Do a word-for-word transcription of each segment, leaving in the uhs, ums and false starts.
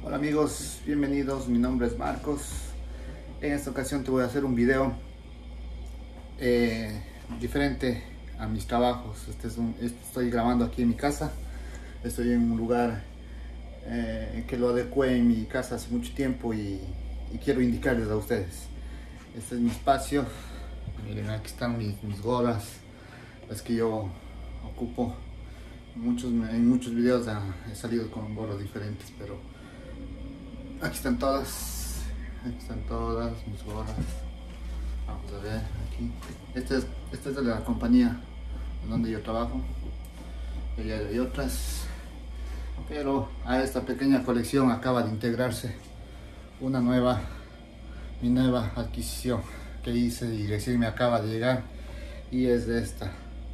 Hola amigos, bienvenidos, mi nombre es Marcos. En esta ocasión te voy a hacer un video eh, diferente a mis trabajos. Este es un, este estoy grabando aquí en mi casa. Estoy en un lugar eh, que lo adecué en mi casa hace mucho tiempo y, y quiero indicarles a ustedes. Este es mi espacio. Miren, aquí están mis, mis gorras, las que yo ocupo. Muchos, en muchos videos he salido con gorras diferentes, pero aquí están todas, aquí están todas mis gorras. Vamos a ver aquí. Esta es, esta es de la compañía en donde yo trabajo. Y hay otras, pero a esta pequeña colección acaba de integrarse una nueva, mi nueva adquisición que hice y recién me acaba de llegar, y es de esta.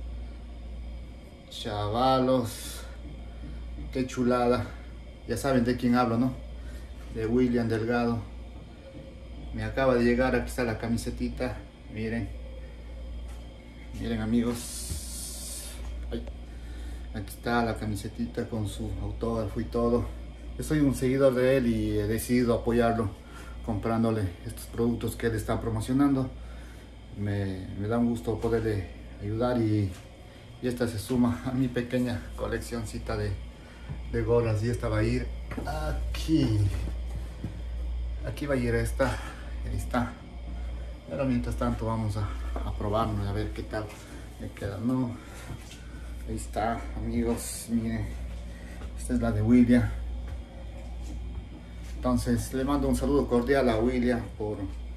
Chavalos, qué chulada. Ya saben de quién hablo, ¿no? De William Delgado. Me acaba de llegar, aquí está la camisetita. Miren, miren amigos. Ay. Aquí está la camisetita con su autógrafo y todo. Yo soy un seguidor de él y he decidido apoyarlo comprándole estos productos que él está promocionando. Me, me da un gusto poderle ayudar y, y esta se suma a mi pequeña coleccioncita de, de gorras, y esta va a ir aquí. Aquí va a ir esta. Ahí está. Pero mientras tanto vamos a, a probarnos a ver qué tal me queda. No, ahí está amigos, miren, esta es la de William. Entonces le mando un saludo cordial a William por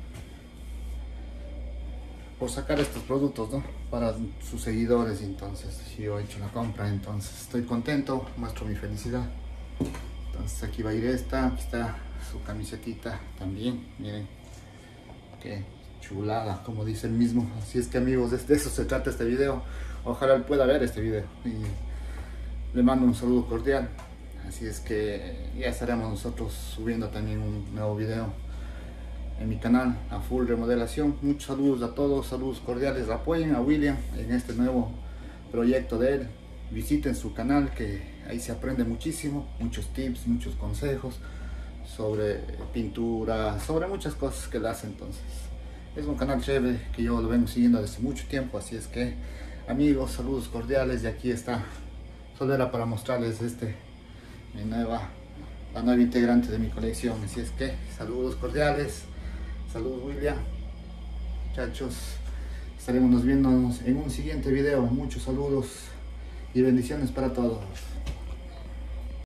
por sacar estos productos, ¿no?, para sus seguidores. Entonces yo he hecho la compra, entonces estoy contento, muestro mi felicidad. Entonces aquí va a ir esta, aquí está su camisetita también, miren qué chulada, como dice el mismo. Así es que amigos, de eso se trata este video. Ojalá él pueda ver este video y le mando un saludo cordial. Así es que ya estaremos nosotros subiendo también un nuevo video en mi canal, a Full Remodelación. Muchos saludos a todos, saludos cordiales. Apoyen a William en este nuevo proyecto de él. Visiten su canal, que ahí se aprende muchísimo, muchos tips, muchos consejos sobre pintura, sobre muchas cosas que él hace. Entonces es un canal chévere que yo lo vengo siguiendo desde mucho tiempo. Así es que amigos, saludos cordiales. Y aquí está, solo era para mostrarles este mi nueva la nueva integrante de mi colección. Así es que saludos cordiales, saludos William, muchachos. Estaremos viéndonos en un siguiente video. Muchos saludos y bendiciones para todos.